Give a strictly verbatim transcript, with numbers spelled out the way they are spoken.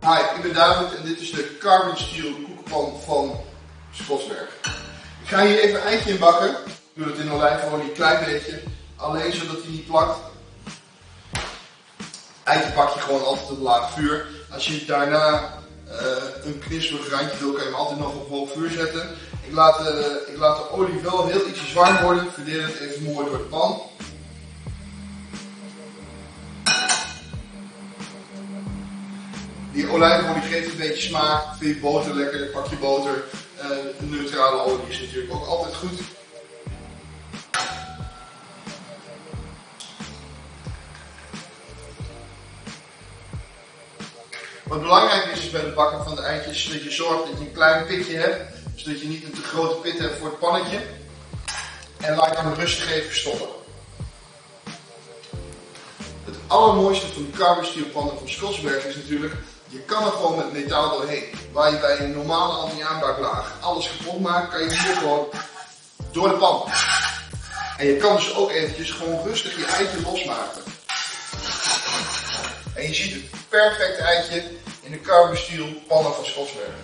Hi, ik ben David en dit is de Carbon Steel koekenpan van Scotsberg. Ik ga hier even een eitje in bakken. Ik doe het in olijfolie een klein beetje, alleen zodat hij niet plakt. Eitje bak je gewoon altijd op laag vuur. Als je daarna uh, een knisperig randje wil, kan je hem altijd nog op hoog vuur zetten. Ik laat, uh, ik laat de olie wel heel ietsjes warm worden, verdeel het even mooi door de pan. Die olijfolie geeft een beetje smaak. Vind je boter lekker, pak je boter. Uh, neutrale olie is natuurlijk ook altijd goed. Wat belangrijk is, is bij het bakken van de eitjes dat je zorgt dat je een klein pitje hebt. Zodat je niet een te grote pit hebt voor het pannetje. En laat je hem rustig even stoppen. Het allermooiste van de Carbon Steel pannen van Scotsberg is natuurlijk, je kan er gewoon met metaal doorheen. Waar je bij een normale anti-aanbaklaag alles kapot maakt, kan je hier gewoon door de pan. En je kan dus ook eventjes gewoon rustig je eitje losmaken. En je ziet het perfecte eitje in de Carbon Steel pannen van Scotsberg.